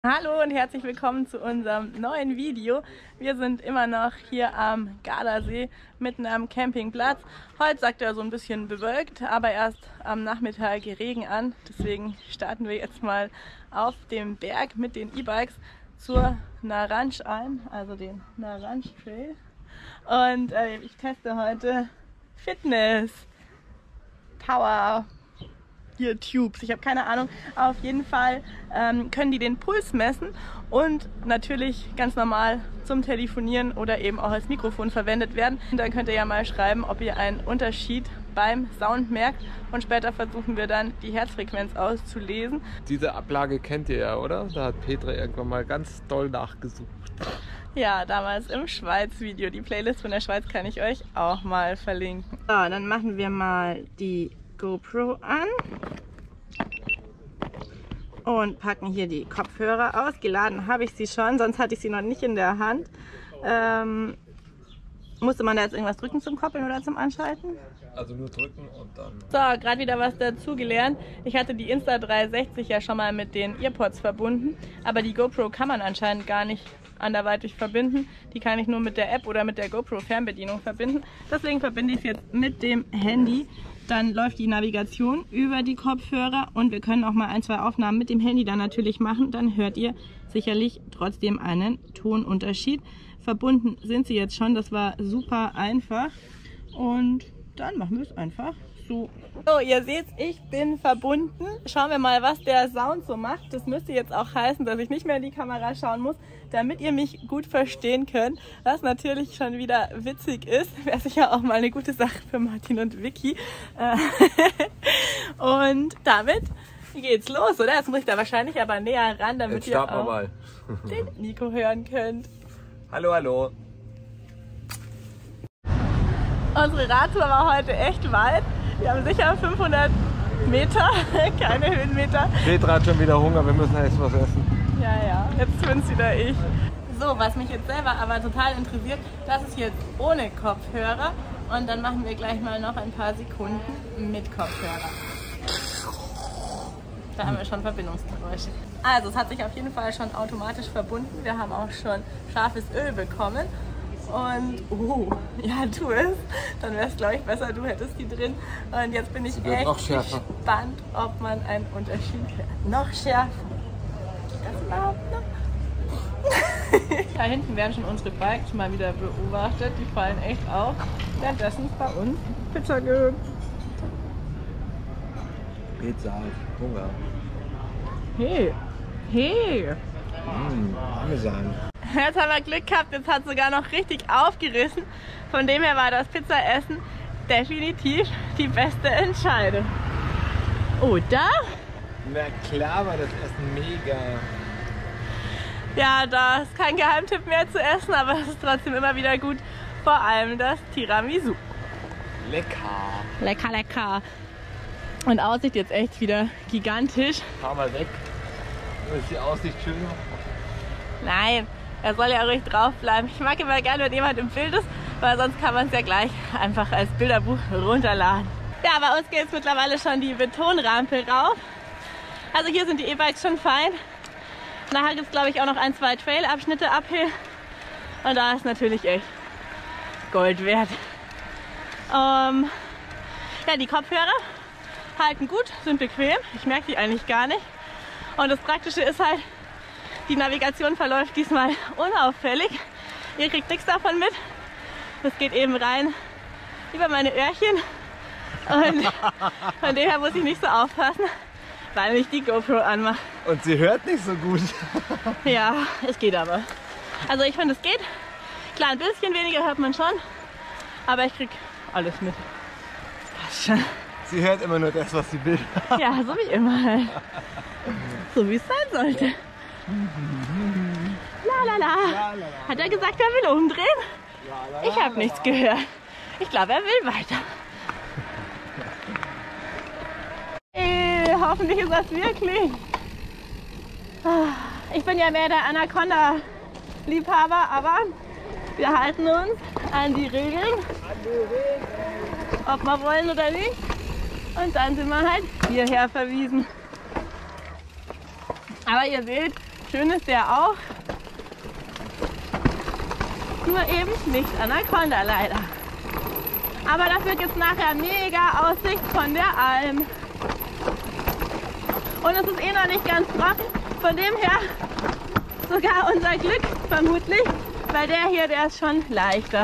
Hallo und herzlich willkommen zu unserem neuen Video. Wir sind immer noch hier am Gardasee, mitten am Campingplatz. Heute sagt er so ein bisschen bewölkt, aber erst am Nachmittag Regen an. Deswegen starten wir jetzt mal auf dem Berg mit den E-Bikes zur Naranj ein, also den Naranj Trail. Und ich teste heute Fitness, Power, hier Tubes, ich habe keine Ahnung. Auf jeden Fall können die den Puls messen und natürlich ganz normal zum Telefonieren oder eben auch als Mikrofon verwendet werden. Und dann könnt ihr ja mal schreiben, ob ihr einen Unterschied beim Sound merkt, und später versuchen wir dann die Herzfrequenz auszulesen. Diese Ablage kennt ihr ja, oder? Da hat Petra irgendwann mal ganz doll nachgesucht. Ja, damals im Schweiz-Video. Die Playlist von der Schweiz kann ich euch auch mal verlinken. So, dann machen wir mal die GoPro an und packen hier die Kopfhörer aus. Geladen habe ich sie schon, sonst hatte ich sie noch nicht in der Hand. Musste man da jetzt irgendwas drücken zum Koppeln oder zum Anschalten? Also nur drücken und dann... So, gerade wieder was dazu gelernt. Ich hatte die Insta360 ja schon mal mit den Earpods verbunden, aber die GoPro kann man anscheinend gar nicht anderweitig verbinden. Die kann ich nur mit der App oder mit der GoPro Fernbedienung verbinden. Deswegen verbinde ich es jetzt mit dem Handy. Dann läuft die Navigation über die Kopfhörer und wir können auch mal ein, zwei Aufnahmen mit dem Handy dann natürlich machen. Dann hört ihr sicherlich trotzdem einen Tonunterschied. Verbunden sind sie jetzt schon, das war super einfach. Und dann machen wir es einfach so. So, ihr seht, ich bin verbunden. Schauen wir mal, was der Sound so macht. Das müsste jetzt auch heißen, dass ich nicht mehr in die Kamera schauen muss, damit ihr mich gut verstehen könnt. Was natürlich schon wieder witzig ist. Wäre sicher auch mal eine gute Sache für Martin und Vicky. Und damit geht's los, oder? Jetzt muss ich da wahrscheinlich aber näher ran, damit ihr auch mal den Nico hören könnt. Hallo, hallo. Unsere Radtour war heute echt weit. Wir haben sicher 500 Meter, keine Höhenmeter. Petra hat schon wieder Hunger, wir müssen erst was essen. Ja, jetzt bin's wieder ich. So, was mich jetzt selber aber total interessiert, das ist jetzt ohne Kopfhörer. Und dann machen wir gleich mal noch ein paar Sekunden mit Kopfhörer. Da haben wir schon Verbindungsgeräusche. Also, es hat sich auf jeden Fall schon automatisch verbunden. Wir haben auch schon scharfes Öl bekommen. Und, ja, tu es. Dann wäre es, glaube ich, besser, du hättest die drin. Und jetzt bin ich echt gespannt, ob man einen Unterschied hört. Noch schärfer. Das überhaupt noch? Da hinten werden schon unsere Bikes mal wieder beobachtet. Die fallen echt auf. Währenddessen ist bei uns Pizza gibt. Pizza, Hunger. Hey. Parmesan. Jetzt haben wir Glück gehabt, jetzt hat es sogar noch richtig aufgerissen. Von dem her war das Pizzaessen definitiv die beste Entscheidung. Oder? Na klar war das Essen mega. Ja, da ist kein Geheimtipp mehr zu essen, aber es ist trotzdem immer wieder gut. Vor allem das Tiramisu. Lecker. Lecker, lecker. Und Aussicht jetzt echt wieder gigantisch. Fahr mal weg. Ist die Aussicht schön? Nein. Er soll ja ruhig drauf bleiben. Ich mag immer gerne, wenn jemand im Bild ist, weil sonst kann man es ja gleich einfach als Bilderbuch runterladen. Ja, bei uns geht es mittlerweile schon die Betonrampe rauf. Also hier sind die E-Bikes schon fein. Nachher gibt es, glaube ich, auch noch ein, zwei Trail-Abschnitte uphill. Und da ist natürlich echt Gold wert. Ja, die Kopfhörer halten gut, sind bequem. Ich merke die eigentlich gar nicht. Und das Praktische ist halt, die Navigation verläuft diesmal unauffällig. Ihr kriegt nichts davon mit. Das geht eben rein über meine Öhrchen. Und von dem her muss ich nicht so aufpassen, weil ich die GoPro anmache. Und sie hört nicht so gut. Ja, es geht aber. Also ich finde, es geht. Klar, ein bisschen weniger hört man schon. Aber ich krieg alles mit. Passt schon. Sie hört immer nur das, was sie will. Ja, so wie immer halt. So wie es sein sollte. La. Hat er gesagt, er will umdrehen? Ich habe nichts gehört. Ich glaube, er will weiter. Hoffentlich ist das wirklich. Ich bin ja mehr der Anaconda-Liebhaber, aber wir halten uns an die Regeln. Ob wir wollen oder nicht. Und dann sind wir halt hierher verwiesen. Aber ihr seht, Schön ist der auch. Nur eben nicht Anaconda leider. Aber dafür gibt es nachher mega Aussicht von der Alm. Und es ist eh noch nicht ganz trocken. Von dem her sogar unser Glück vermutlich, weil der hier, der ist schon leichter.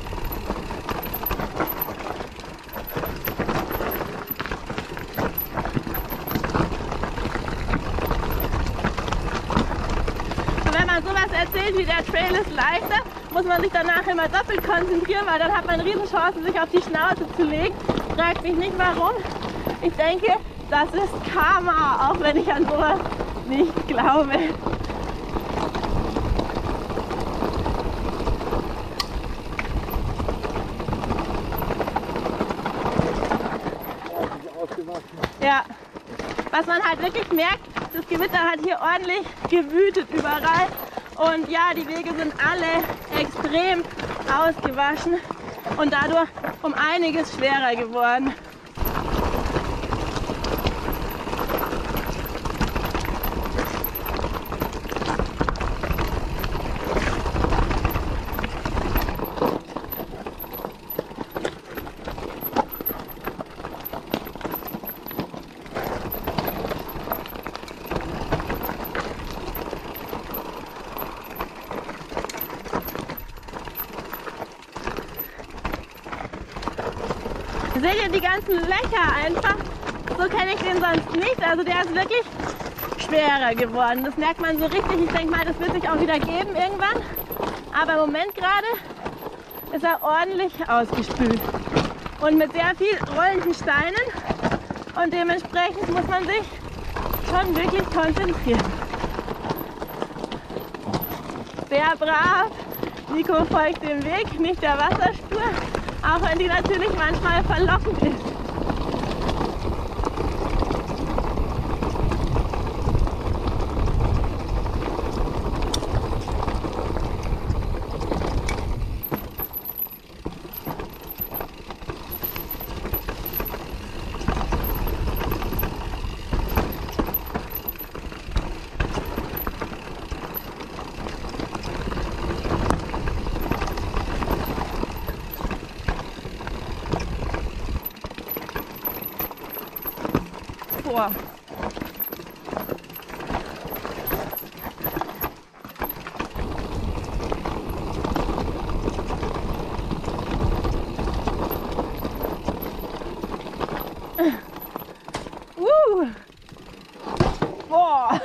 Und wenn man sowas erzählt wie der Trail ist leichter, muss man sich danach immer doppelt konzentrieren, weil dann hat man riesen Chancen, sich auf die Schnauze zu legen. Fragt mich nicht warum. Ich denke, das ist Karma, auch wenn ich an sowas nicht glaube. Ja, was man halt wirklich merkt, das Gewitter hat hier ordentlich gewütet überall. Und ja, die Wege sind alle extrem ausgewaschen und dadurch um einiges schwerer geworden. Seht ihr die ganzen Löcher einfach? So kenne ich den sonst nicht. Also der ist wirklich schwerer geworden. Das merkt man so richtig. Ich denke mal, das wird sich auch wieder geben irgendwann. Aber im Moment gerade ist er ordentlich ausgespült. Und mit sehr viel rollenden Steinen. Und dementsprechend muss man sich schon wirklich konzentrieren. Sehr brav. Nico folgt dem Weg, nicht der Wasserspur. Auch wenn die natürlich manchmal verlockend ist. Boah. Boah.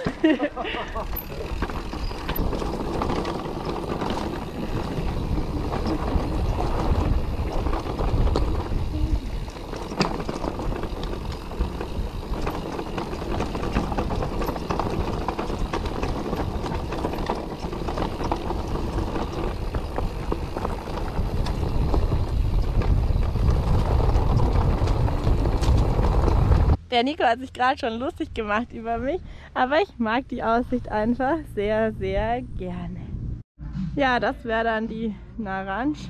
Der Nico hat sich gerade schon lustig gemacht über mich, aber ich mag die Aussicht einfach sehr, sehr gerne. Ja, das wäre dann die Naranj,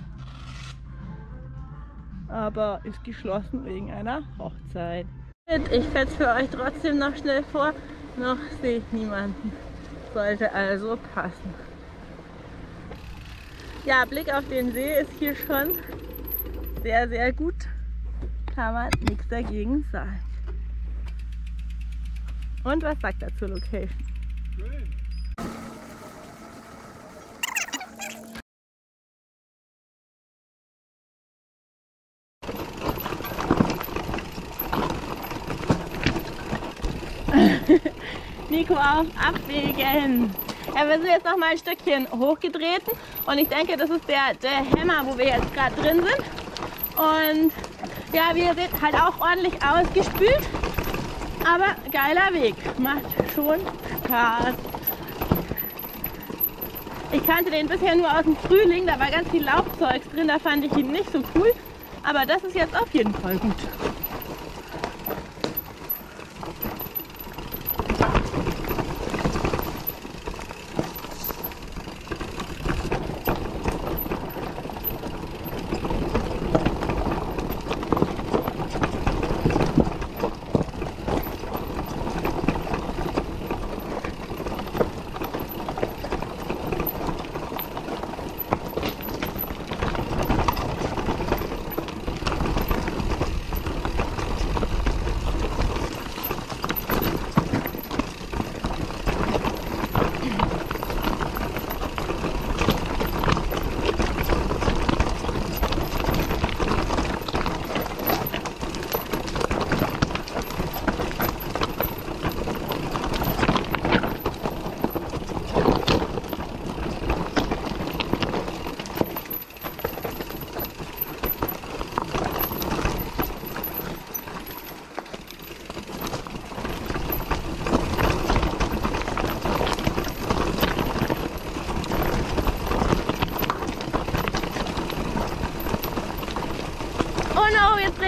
aber ist geschlossen wegen einer Hochzeit. Ich fetze für euch trotzdem noch schnell vor, noch sehe ich niemanden. Sollte also passen. Ja, Blick auf den See ist hier schon sehr, sehr gut. Kann man nichts dagegen sagen. Und was sagt er zur Location? Schön. Nico auf Abwägen. Ja, wir sind jetzt noch mal ein Stückchen hochgetreten und ich denke, das ist der Hämmer, wo wir jetzt gerade drin sind. Und ja, wie ihr seht, halt auch ordentlich ausgespült. Aber geiler Weg, macht schon Spaß. Ich kannte den bisher nur aus dem Frühling, da war ganz viel Laubzeugs drin, da fand ich ihn nicht so cool. Aber das ist jetzt auf jeden Fall gut.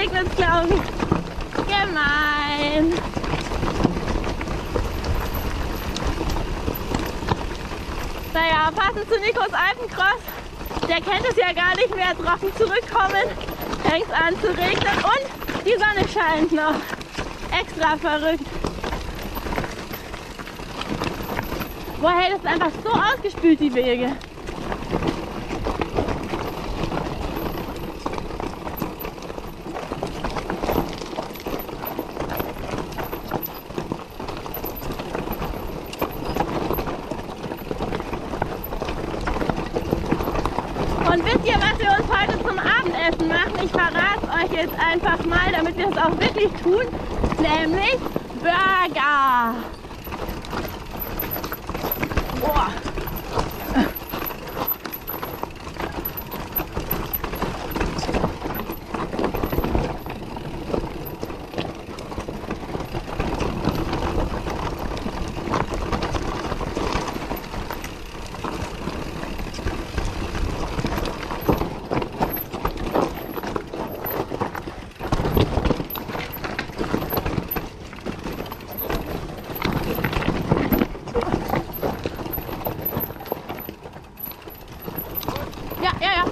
regnet es, glaube ich. Gemein. Naja, passend zu Nikos Alpencross, der kennt es ja gar nicht mehr, trocken zurückkommen, fängt an zu regnen und die Sonne scheint noch. Extra verrückt. Boah, hey, das ist einfach so ausgespült, die Wege. Und wisst ihr, was wir uns heute zum Abendessen machen? Ich verrate es euch jetzt einfach mal, damit wir es auch wirklich tun, nämlich Burger. Boah. Ja.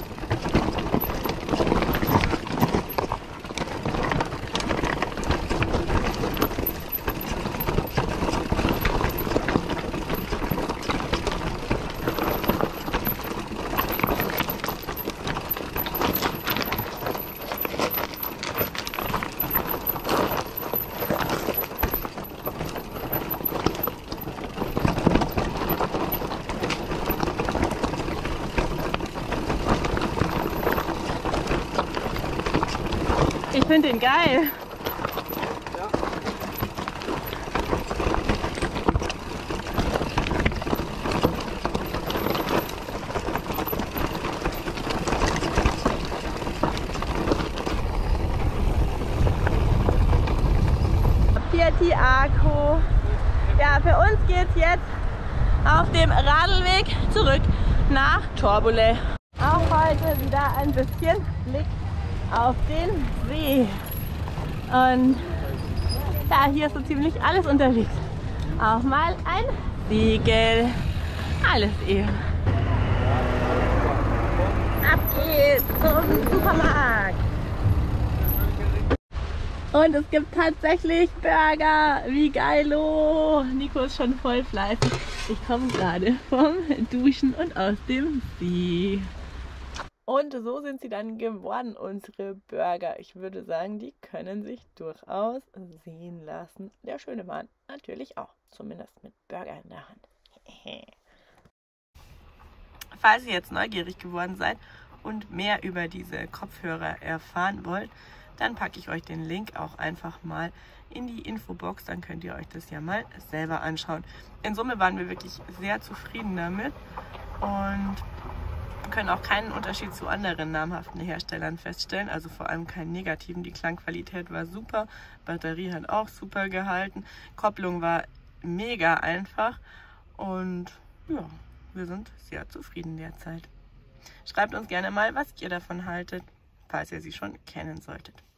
Ich finde den geil. Pirti Arco. Ja, für uns geht's jetzt auf dem Radlweg zurück nach Torbole. Auch heute wieder ein bisschen Blick auf den See. Und ja, hier ist so ziemlich alles unterwegs. Auch mal ein Segel. Alles eben. Ab geht's zum Supermarkt. Und es gibt tatsächlich Burger. Wie geilo. Nico ist schon voll fleißig. Ich komme gerade vom Duschen und aus dem See. Und so sind sie dann geworden, unsere Burger. Ich würde sagen, die können sich durchaus sehen lassen. Der schöne Mann natürlich auch, zumindest mit Burger in der Hand. Falls ihr jetzt neugierig geworden seid und mehr über diese Kopfhörer erfahren wollt, dann packe ich euch den Link auch einfach mal in die Infobox. Dann könnt ihr euch das ja mal selber anschauen. In Summe waren wir wirklich sehr zufrieden damit und können auch keinen Unterschied zu anderen namhaften Herstellern feststellen, also vor allem keinen negativen. Die Klangqualität war super, Batterie hat auch super gehalten, Kopplung war mega einfach und ja, wir sind sehr zufrieden derzeit. Schreibt uns gerne mal, was ihr davon haltet, falls ihr sie schon kennen solltet.